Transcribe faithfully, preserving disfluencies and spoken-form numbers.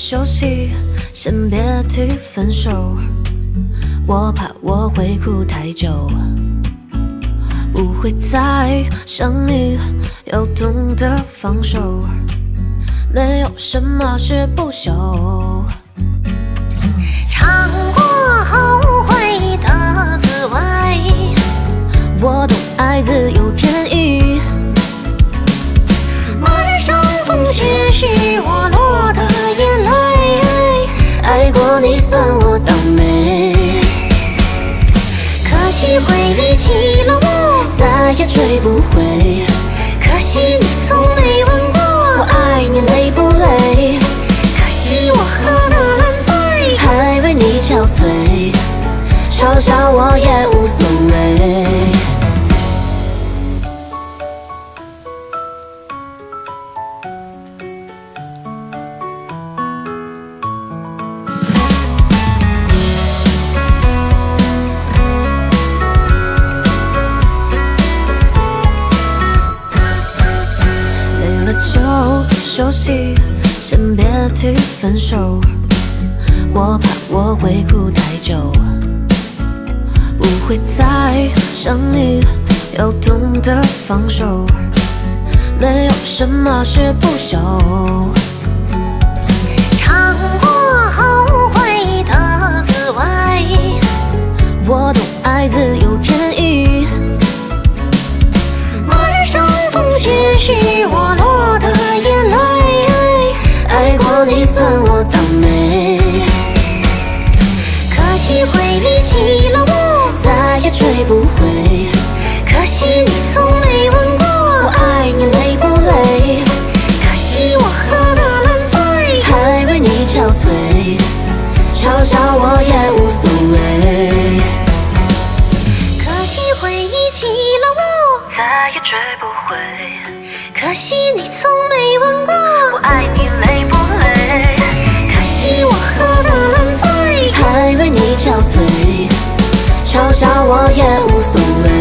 休息，先别提分手，我怕我会哭太久。不会再想你，要懂得放手，没有什么是不朽。 尝过后悔的滋味， 我懂爱自有天意， 末日伤风却是我落的眼泪。 爱过你算我倒霉， 可惜回忆起了我， 再也追不回。 可惜你从没问过我爱你累不累， 可惜我喝得烂醉， 还为你憔悴，嘲笑我也无所谓。就休息，先别提分手，我怕我会哭太久。不会再想你，要懂得放手，没有什么是不朽。 尝过后悔的滋味， 我懂爱自有天意， 末日伤风却是我落的眼泪。 爱过你算我倒霉， 可惜回忆起了我， 再也追不回。 可惜你从没问过我爱你累不累， 可惜我喝得烂醉， 还为你憔悴，嘲笑我也无所谓。 可惜回忆起了我， 再也追不回。 可惜你从没问过我爱你累不累， 可惜我喝得烂醉， 还为你憔悴，嘲笑我也无所谓。